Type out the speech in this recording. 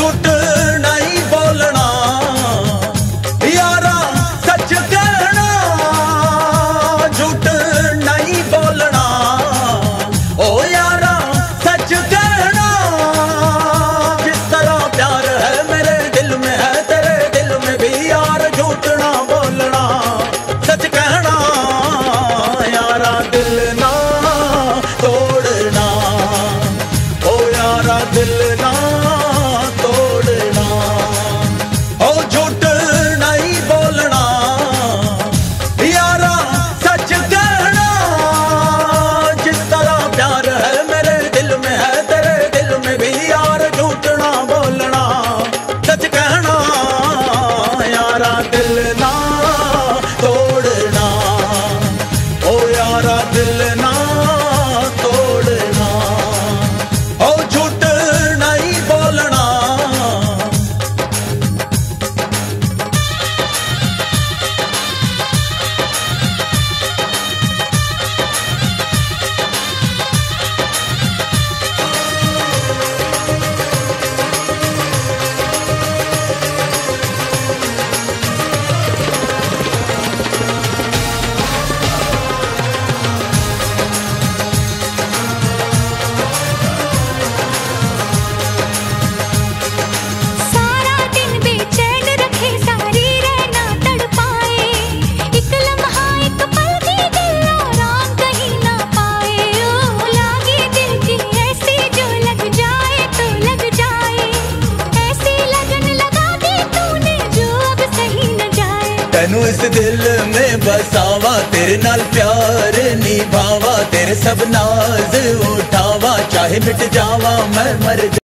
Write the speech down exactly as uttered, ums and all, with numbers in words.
झूठ नहीं बोलना यारा, सच कहना, झूठ नहीं बोलना ओ यारा, सच कहना। जिस तरह प्यार है मेरे दिल में है, तेरे दिल में भी यार, झूठ ना बोलना, सच कहना यारा, दिल ना तोड़ना ओ यारा, दिल ना तोड़ना ओ, झूठ नहीं बोलना यारा, सच कहना। जिस तरह प्यार है मेरे दिल में है, तेरे दिल में भी यार, झूठ ना बोलना, सच कहना यारा, दिल ना तोड़ना ओ यारा, दिल ना तोड़ना ओ, झूठ नहीं बोलना। सारा दिन बेचैन रखे, सारी रहना तड़पाए, एक लम्हा एक पल भी दिल आराम कहीं ना पाए। ओ लागे दिल की ऐसी जो लग जाए तो लग जाए, ऐसी लगन लगा दी तूने जो अब सही न जाए। तेनू इस दिल में बसावा, तेरे नाल प्यार निभावा, तेरे सब नाज उठावा, चाहे मिट जावा मैं मर